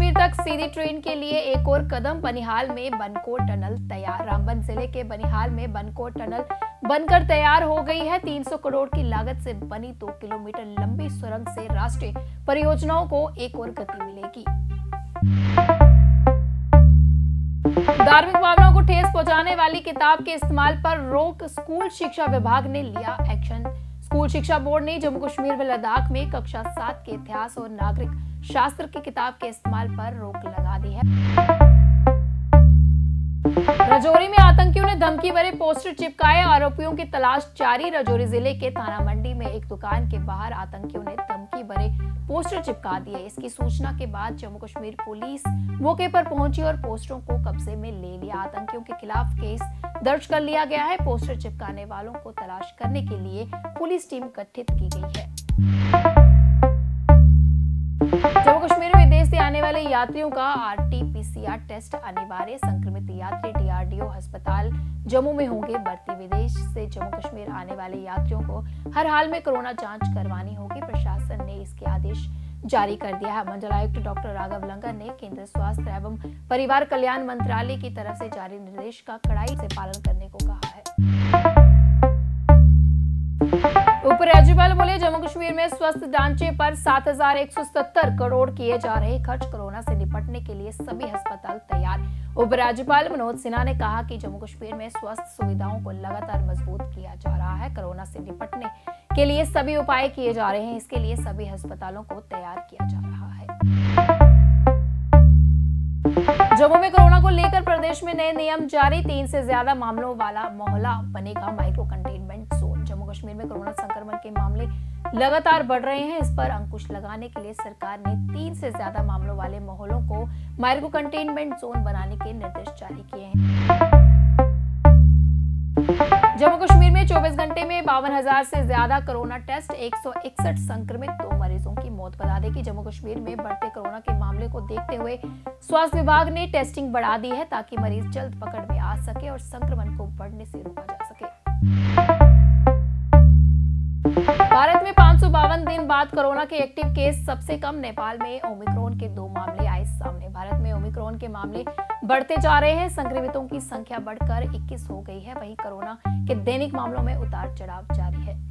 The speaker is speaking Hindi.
कश्मीर तक सीधी ट्रेन के लिए एक और कदम। बनिहाल में बनकोट टनल तैयार। रामबन जिले के बनिहाल में बनकोट टनल बनकर तैयार हो गई है। 300 करोड़ की लागत से बनी 2 किलोमीटर लंबी सुरंग से राष्ट्रीय परियोजनाओं को एक और गति मिलेगी। धार्मिक भावनाओं को ठेस पहुंचाने वाली किताब के इस्तेमाल पर रोक। स्कूल शिक्षा विभाग ने लिया एक्शन। स्कूल शिक्षा बोर्ड ने जम्मू कश्मीर व लद्दाख में कक्षा 7 के इतिहास और नागरिक शास्त्र की किताब के इस्तेमाल पर रोक लगा दी है। राजौरी में आतंकियों ने धमकी भरे पोस्टर चिपकाए। आरोपियों की तलाश जारी। राजौरी जिले के थाना मंडी में एक दुकान के बाहर आतंकियों ने धमकी भरे पोस्टर चिपका दिए। इसकी सूचना के बाद जम्मू कश्मीर पुलिस मौके पर पहुंची और पोस्टरों को कब्जे में ले लिया। आतंकियों के खिलाफ केस दर्ज कर लिया गया है। पोस्टर चिपकाने वालों को तलाश करने के लिए पुलिस टीम गठित की गई है। जम्मू कश्मीर में विदेश से आने वाले यात्रियों का RT-PCR टेस्ट अनिवार्य। संक्रमित यात्री DRDO अस्पताल जम्मू में होंगे भर्ती। विदेश से जम्मू कश्मीर आने वाले यात्रियों को हर हाल में कोरोना जांच करवानी होगी। प्रशासन ने इसके आदेश जारी कर दिया है। मंडलायुक्त डॉक्टर राघव लंगर ने केंद्रीय स्वास्थ्य एवं परिवार कल्याण मंत्रालय की तरफ से जारी निर्देश का कड़ाई से पालन करने को कहा है। उपराज्यपाल बोले, जम्मू कश्मीर में स्वास्थ्य ढांचे पर 7,170 करोड़ किए जा रहे खर्च। कोरोना से निपटने के लिए सभी अस्पताल तैयार। उपराज्यपाल मनोज सिन्हा ने कहा कि जम्मू कश्मीर में स्वास्थ्य सुविधाओं को लगातार मजबूत किया जा रहा है। कोरोना से निपटने के लिए सभी उपाय किए जा रहे हैं। इसके लिए सभी अस्पतालों को तैयार किया जा रहा है। जम्मू में कोरोना को लेकर प्रदेश में नए नियम जारी। 3 से ज्यादा मामलों वाला मोहल्ला बनेगा micro containment zone. Jammu Kashmir में कोरोना संक्रमण के मामले लगातार बढ़ रहे हैं। इस पर अंकुश लगाने के लिए सरकार ने 3 से ज्यादा मामलों वाले मोहल्लों को माइक्रो कंटेनमेंट जोन बनाने के निर्देश जारी किए हैं। जम्मू कश्मीर में 24 घंटे में 52,000 से ज्यादा कोरोना टेस्ट। 161 संक्रमित 2 मरीजों की मौत। बता दें कि जम्मू कश्मीर में बढ़ते कोरोना के मामले को देखते हुए स्वास्थ्य विभाग ने टेस्टिंग बढ़ा दी है ताकि मरीज जल्द पकड़ में आ सके और संक्रमण को बढ़ने से रोका जा सके। भारत में 552 दिन बाद कोरोना के एक्टिव केस सबसे कम। नेपाल में ओमिक्रॉन के 2 मामले आए सामने। भारत में ओमिक्रॉन के मामले बढ़ते जा रहे हैं। संक्रमितों की संख्या बढ़कर 21 हो गई है। वहीं कोरोना के दैनिक मामलों में उतार चढ़ाव जारी है।